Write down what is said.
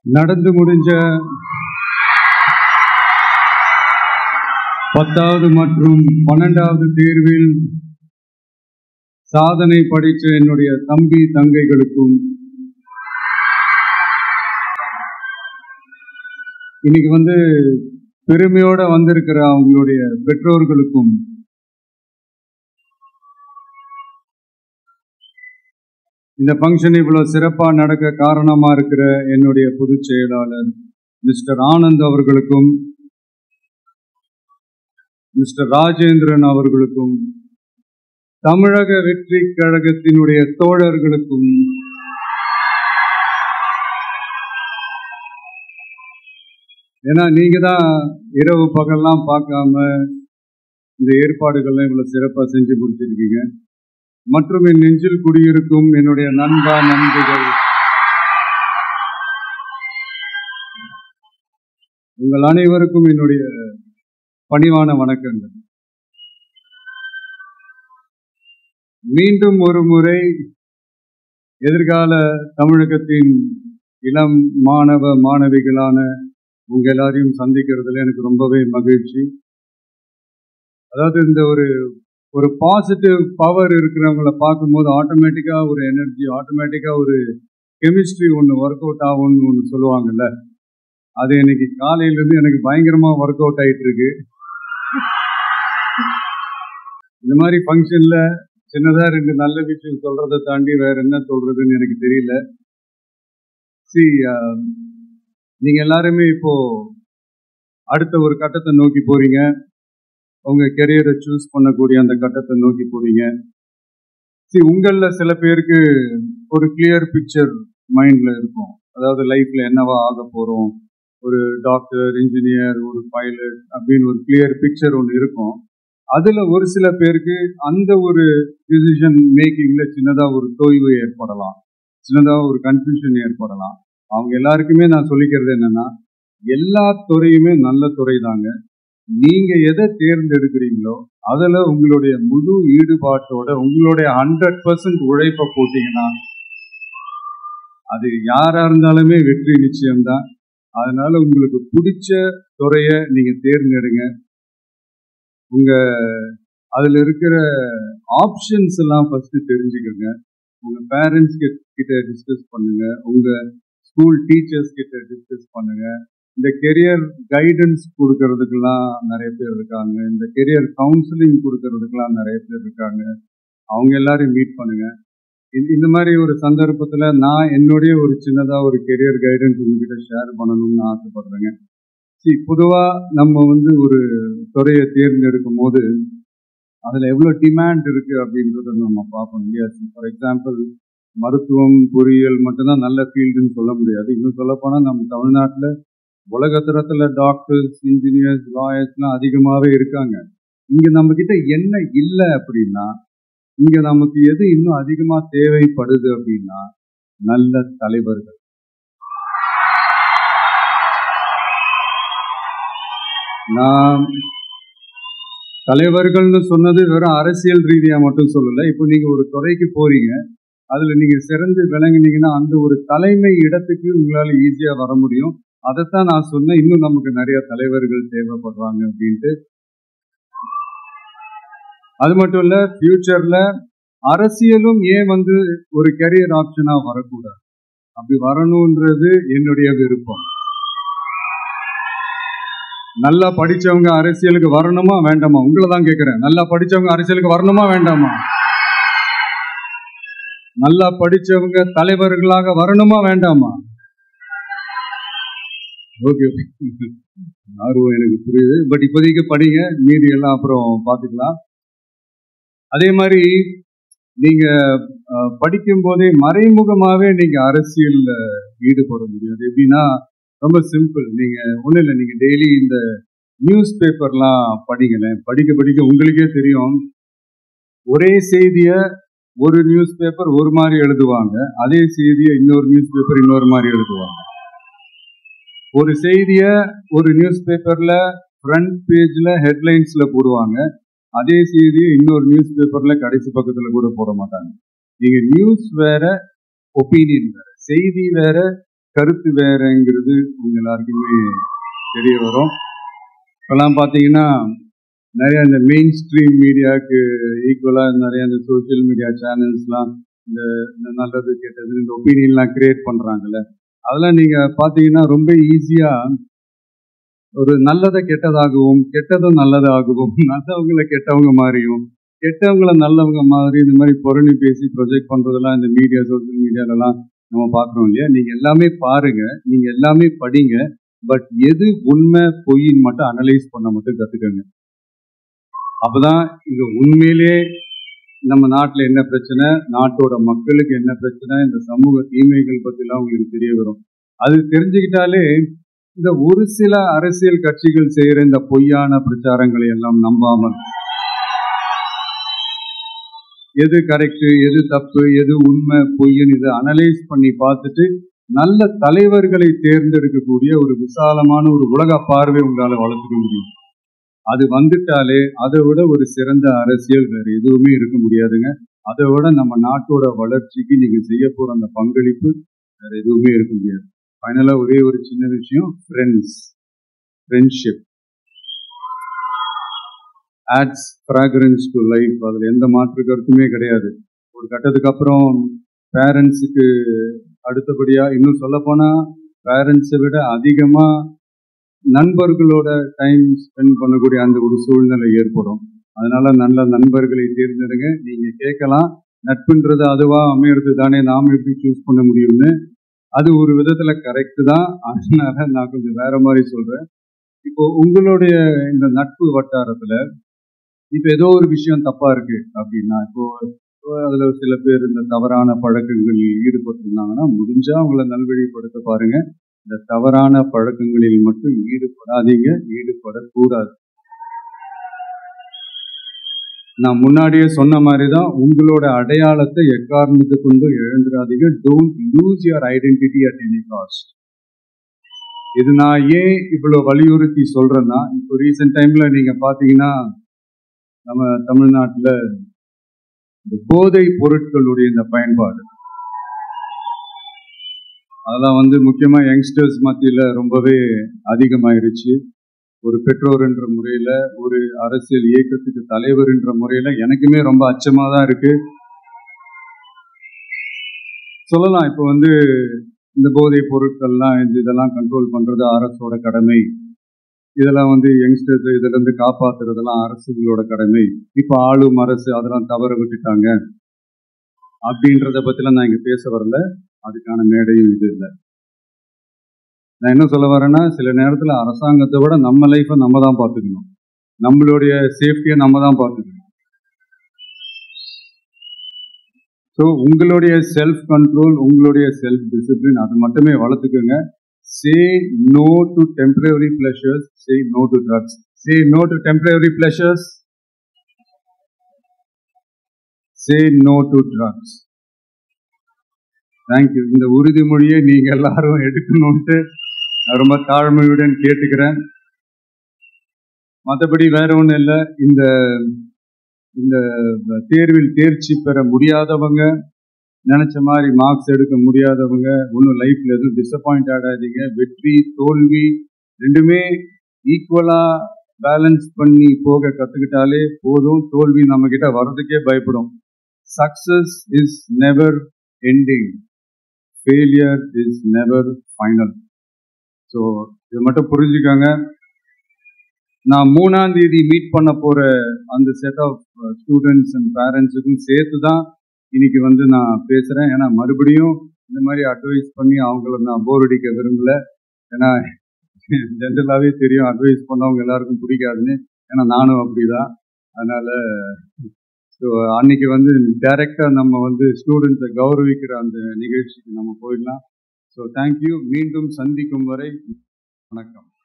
நடந்து முடிஞ்ச 10வது மற்றும் 12வது தேர்வில் சாதனை படைத்த என்னுடைய தம்பி தங்கைகளுக்கும், இன்னைக்கு பெருமையோட வந்திருக்கிற அவங்களுடைய பெற்றோர்களுக்கும், இந்த ஃபங்க்ஷன் இவ்வளவு சிறப்பா நடக்க காரணமா இருக்கிற என்னுடைய பொதுச் செயலாளர் மிஸ்டர் ஆனந்த் அவர்களுக்கும், மிஸ்டர் ராஜேந்திரன் அவர்களுக்கும், தமிழக வெற்றி கழகத்தினுடைய தோழர்களுக்கும், ஏன்னா நீங்க தான் இரவு பகல்லாம் பார்க்காம இந்த ஏற்பாடுகள்லாம் இவ்வளவு சிறப்பா செஞ்சு கொடுத்திருக்கீங்க. மற்றும் என் நெஞ்சில் குடியிருக்கும் என்னுடைய நண்பர்கள், உங்கள் அனைவருக்கும் என்னுடைய பணிவான வணக்கங்கள். மீண்டும் ஒரு முறை எதிர்கால தமிழகத்தின் இளம் மாணவ மாணவிகளான உங்க எல்லாரையும் சந்திக்கிறதுல எனக்கு ரொம்பவே மகிழ்ச்சி. அதாவது இந்த ஒரு பாசிட்டிவ் பவர் இருக்கிறவங்களை பார்க்கும்போது ஆட்டோமேட்டிக்கா ஒரு எனர்ஜி, ஆட்டோமேட்டிக்கா ஒரு கெமிஸ்ட்ரி ஒன்று ஒர்க் அவுட் ஆகும்னு ஒன்று சொல்லுவாங்கல்ல, அது இன்னைக்கு காலையிலேருந்து எனக்கு பயங்கரமா ஒர்க் அவுட் ஆயிட்டு இருக்கு. இந்த மாதிரி ஃபங்க்ஷன்ல சின்னதா 2 நல்ல விஷயம் சொல்றதை தாண்டி வேற என்ன சொல்றதுன்னு எனக்கு தெரியல. நீங்க எல்லாருமே இப்போ அடுத்த ஒரு கட்டத்தை நோக்கி போறீங்க. உங்க கெரியரை சூஸ் பண்ணக்கூடிய அந்த கட்டத்தை நோக்கி போறீங்க. உங்கள சில பேருக்கு ஒரு கிளியர் பிக்சர் மைண்ட்ல இருக்கும். அதாவது லைஃப்ல என்னவா ஆக போறோம், ஒரு டாக்டர், இன்ஜினியர், ஒரு பைலட் அப்படின்னு ஒரு கிளியர் பிக்சர் ஒன்று இருக்கும். அதுல ஒரு சில பேருக்கு அந்த ஒரு டிசிஷன் மேக்கிங்ல சின்னதா ஒரு தொய்வு ஏற்படலாம், சின்னதா ஒரு கன்ஃபியூஷன் ஏற்படலாம். அவங்க எல்லாருக்குமே நான் சொல்லிக்கிறது என்னன்னா, எல்லா துறையுமே நல்ல துறை தாங்க. நீங்க எதை தேர்ந்தெடுக்கிறீங்களோ அதுல உங்களுடைய முழு ஈடுபாட்டோட உங்களுடைய 100% உழைப்பை போட்டீங்கன்னா அது யாரா இருந்தாலுமே வெற்றி நிச்சயம்தான். அதனால உங்களுக்கு பிடிச்ச துறைய நீங்க தேர்ந்தெடுங்க. அதுல இருக்கிற ஆப்ஷன்ஸ் எல்லாம் ஃபர்ஸ்ட் தெரிஞ்சுக்கோங்க. உங்க பேரண்ட்ஸ் கிட்ட டிஸ்கஸ் பண்ணுங்க, உங்க ஸ்கூல் டீச்சர்ஸ் கிட்ட டிஸ்கஸ் பண்ணுங்க. இந்த கெரியர் கைடன்ஸ் கொடுக்கறதுக்கெல்லாம் நிறைய பேர் இருக்காங்க, இந்த கெரியர் கவுன்சிலிங் கொடுக்கறதுக்கெல்லாம் நிறைய பேர் இருக்காங்க. அவங்க எல்லாரையும் மீட் பண்ணுங்க. இந்த மாதிரி ஒரு சந்தர்ப்பத்துல நான் என்னுடைய ஒரு சின்னதா ஒரு கெரியர் கைடன்ஸ் உங்ககிட்ட ஷேர் பண்ணணும்னு ஆசைப்படுறேங்க. பொதுவா நம்ம ஒரு துறையை தேர்ந்தெடுக்கும் போது அதுல எவ்வளவு டிமாண்ட் இருக்கு அப்படின்றத நம்ம பார்ப்போம் இல்லையா. ஃபார் எக்ஸாம்பிள், மருத்துவம், பொறியியல் மட்டும்தான் நல்ல ஃபீல்டுன்னு சொல்ல முடியாது. இன்னும் சொல்ல போனா நம்ம தமிழ்நாட்டுல உலகத்தரத்துல டாக்டர்ஸ், இன்ஜினியர்ஸ், லாயர்ஸ்லாம் அதிகமாவே இருக்காங்க. இங்க நம்ம கிட்ட என்ன இல்லை அப்படின்னா, இங்க நமக்கு எது இன்னும் அதிகமா தேவைப்படுது அப்படின்னா நல்ல தலைவர்கள். நான் தலைவர்கள்னு சொன்னது வெறும் அரசியல் ரீதியா மட்டும் சொல்லல. இப்போ நீங்க ஒரு துறைக்கு போறீங்க, அதுல நீங்க சிறந்து விளங்குனீங்கன்னா அந்த ஒரு தலைமை இடத்துக்கு உங்களால ஈஸியா வர முடியும். அதைத்தான் நான் சொன்னேன், இன்னும் நமக்கு நிறைய தலைவர்கள் தேவைப்படுறாங்க அப்படின்ட்டு. அது மட்டும் இல்ல, ஃபியூச்சர்ல அரசியலும் ஏன் ஒரு கெரியர் ஆப்ஷனா வரக்கூடாது, அப்படி வரணும்ன்றது என்னுடைய விருப்பம். நல்லா படிச்சவங்க அரசியலுக்கு வரணுமா வேண்டாமா? உங்களை தான் கேட்கிறேன். நல்லா படிச்சவங்க அரசியலுக்கு வரணுமா வேண்டாமா? நல்லா படிச்சவங்க தலைவர்களாக வரணுமா வேண்டாமா? ஓகே, ஆர்வம் எனக்கு புரியுது. பட் இப்போதைக்கு படிங்க, மீதி எல்லாம் அப்புறம் பார்த்துக்கலாம். அதே மாதிரி நீங்க படிக்கும் போதே மறைமுகமாவே நீங்க அரசியல்ல ஈடுபட முடியாது. எப்படின்னா ரொம்ப சிம்பிள். நீங்க ஒன்றும் இல்லை, நீங்க டெய்லி இந்த நியூஸ் பேப்பர்லாம் படிங்களேன். படிக்க உங்களுக்கே தெரியும், ஒரே செய்திய ஒரு நியூஸ் பேப்பர் ஒரு மாதிரி எழுதுவாங்க, அதே செய்தியை இன்னொரு நியூஸ் பேப்பர் இன்னொரு மாதிரி எழுதுவாங்க. ஒரு செய்திய ஒரு நியூஸ் பேப்பர்ல ஃப்ரண்ட் பேஜ்ல ஹெட்லைன்ஸ்ல போடுவாங்க, அதே செய்தியை இன்னொரு நியூஸ் பேப்பர்ல கடைசி பக்கத்துல கூட போட மாட்டாங்க. நீங்க நியூஸ் வேற, ஒப்பீனியன் வேற, செய்தி வேற, கருத்து வேறங்கிறது உங்க எல்லாருக்குமே தெரிய வரும். இப்பெல்லாம் பார்த்தீங்கன்னா நிறைய இந்த மெயின் ஸ்ட்ரீம் மீடியாவுக்கு ஈக்குவலாக நிறைய இந்த சோஷியல் மீடியா சேனல்ஸ்லாம் இந்த நல்லது கெட்டது இந்த ஒப்பீனியன்லாம் கிரியேட் பண்ணுறாங்கல்ல, அதெல்லாம் நீங்கள் பார்த்தீங்கன்னா ரொம்ப ஈஸியாக ஒரு நல்லதை கெட்டதாகவும் கெட்டதும் நல்லதாகவும் நல்லவங்களை கெட்டவங்க மாதிரியும் கெட்டவங்களை நல்லவங்க மாதிரி இந்த மாதிரி புரணி பேசி ப்ரொஜெக்ட் பண்ணுறதெல்லாம் இந்த மீடியா சோஷியல் மீடியாலலாம் நம்ம பார்க்குறோம் இல்லையா. நீங்கள் எல்லாமே பாருங்க, நீங்கள் எல்லாமே படிங்க, பட் எது உண்மை பொய்ன்னு மட்டும் அனலைஸ் பண்ண மட்டும் கற்றுக்கங்க. அப்போதான் இங்கே உண்மையிலே நம்ம நாட்டில் என்ன பிரச்சனை, நாட்டோட மக்களுக்கு என்ன பிரச்சனை, இந்த சமூக தீமைகள் பற்றிலாம் உங்களுக்கு தெரிய வரும். அது தெரிஞ்சுக்கிட்டாலே இந்த ஒரு சில அரசியல் கட்சிகள் செய்கிற இந்த பொய்யான பிரச்சாரங்களை எல்லாம் நம்பாமல் எது கரெக்டு, எது தப்பு, எது உண்மை பொய்ன்னு இதை அனலைஸ் பண்ணி பார்த்துட்டு நல்ல தலைவர்களை தேர்ந்தெடுக்கக்கூடிய ஒரு விசாலமான ஒரு உலக பார்வை உங்களால் வளர்த்துக்க முடியும். அது வந்துட்டாலே அதை விட ஒரு சிறந்த அரசியல் வேறு எதுவுமே இருக்க முடியாதுங்க. அதை விட நம்ம நாட்டோட வளர்ச்சிக்கு நீங்க செய்ய போற அந்த பங்களிப்பு வேற எதுவுமே இருக்க முடியாது. ஃபைனலா ஒரே ஒரு சின்ன விஷயம், friendship adds fragrance to life. அதில் எந்த மாற்று கருத்துமே கிடையாது. ஒரு கட்டத்துக்கு அப்புறம் பேரண்ட்ஸுக்கு அடுத்தபடியாக இன்னும் சொல்லப்போனால் பேரண்ட்ஸை விட அதிகமாக நண்பர்களோட டைம் ஸ்பெண்ட் பண்ணக்கூடிய அந்த ஒரு சூழ்நிலை ஏற்படும். அதனால நல்ல நண்பர்களை தேர்ந்தெடுங்க. நீங்கள் கேட்கலாம், நட்புன்றது அதுவாக அமையிறது தானே, நாம் எப்படி சூஸ் பண்ண முடியும்னு. அது ஒரு விதத்தில் கரெக்டு தான். அதனால நான் கொஞ்சம் வேற மாதிரி சொல்கிறேன். இப்போ உங்களுடைய இந்த நட்பு வட்டாரத்தில் இப்போ ஏதோ ஒரு விஷயம் தப்பா இருக்கு அப்படின்னா, இப்போ அதுல சில பேர் இந்த தவறான பழக்கங்களில் ஈடுபட்டிருந்தாங்கன்னா முடிஞ்சா அவங்கள நல்வழிப்படுத்த பாருங்க. இந்த தவறான பழக்கங்களில் மட்டும் ஈடுபடாதீங்க, ஈடுபடக்கூடாது. நான் முன்னாடியே சொன்ன மாதிரிதான், உங்களோட அடையாளத்தை எக்காரணத்தை கொண்டு இழந்துடாதீங்க. Don't lose your identity at any cost. இது நான் ஏன் இவ்வளவு வலியுறுத்தி சொல்றேன்னா, இப்போ ரீசெண்ட் டைம்ல நீங்க பாத்தீங்கன்னா நம்ம தமிழ்நாட்டில் இந்த போதை பொருட்களுடைய இந்த பயன்பாடு அதெல்லாம் முக்கியமா யங்ஸ்டர்ஸ் மத்தியில் ரொம்பவே அதிகமாயிருச்சு. ஒரு பெற்றோர் என்ற முறையில், ஒரு அரசியல் இயக்கத்துக்கு தலைவர் என்ற முறையில் எனக்குமே ரொம்ப அச்சமா தான் இருக்கு. சொல்லலாம், இப்போ இந்த போதை பொருட்கள்லாம் இதெல்லாம் கண்ட்ரோல் பண்றது அரசோட கடமை. இதெல்லாம் யங்ஸ்டர்ஸ் இதுல இருந்து காப்பாத்துறதெல்லாம் அரசுகளோட கடமை. இப்ப ஆளும் அரசு அதெல்லாம் தவற விட்டுட்டாங்க அப்படின்றத பத்திலாம் நான் இங்க பேச வரல. அதுக்கான மேடையும் இது இல்லை. நான் என்ன சொல்ல வரேன்னா, சில நேரத்துல அரசாங்கத்தை விட நம்ம லைஃபை நம்ம தான் பார்த்துக்கணும், நம்மளுடைய சேஃப்டியை நம்ம தான் பார்த்துக்கணும். ஸோ உங்களுடைய செல்ஃப் கண்ட்ரோல், உங்களுடைய செல்ஃப் டிசிப்ளின் அது மட்டுமே வளர்த்துக்குங்க. Say no to temporary pleasures. Say no to drugs. Say no to temporary pleasures. Say no to drugs. Thank you. இந்த உறுதிமொழியை நீங்க எல்லாரும் எடுக்கணும்ட்டு ரொம்ப தாழ்மையுடன் கேட்டுக்கிறேன். மற்றபடி வேற ஒன்றும் இல்லை. இந்த தேர்வில் தேர்ச்சி பெற முடியாதவங்க, நினைச்ச மாதிரி மார்க்ஸ் எடுக்க முடியாதவங்க ஒன்றும் லைஃப்ல எதுவும் டிசப்பாயிண்ட் ஆகாதீங்க. வெற்றி தோல்வி ரெண்டுமே ஈக்குவலா பேலன்ஸ் பண்ணி போக கத்துக்கிட்டாலே போதும். தோல்வி நம்ம கிட்ட வர்றதுக்கே பயப்படும். Success is never ending, failure is never final. So இதை மட்டும் புரிஞ்சுக்கோங்க. நான் 3ஆம் தேதி மீட் பண்ண போற அந்த செட் ஆஃப் ஸ்டூடெண்ட்ஸ் அண்ட் பேரண்ட்ஸுக்கும் சேர்த்து தான் இன்னைக்கு நான் பேசுறேன். ஏன்னா மறுபடியும் இந்த மாதிரி அட்வைஸ் பண்ணி அவங்கள நான் போர் அடிக்க விரும்பல. ஏன்னா ஜென்ரலாகவே தெரியும் அட்வைஸ் பண்ணவங்க எல்லாருக்கும் பிடிக்காதுன்னு. ஏன்னா நானும் அப்படிதான். அதனால ஸோ அன்னைக்கு டைரக்டா நம்ம ஸ்டூடெண்ட்ஸை கௌரவிக்கிற அந்த நிகழ்ச்சிக்கு நம்ம போயிடலாம். So thank you. மீண்டும் சந்திக்கும் வரை வணக்கம்.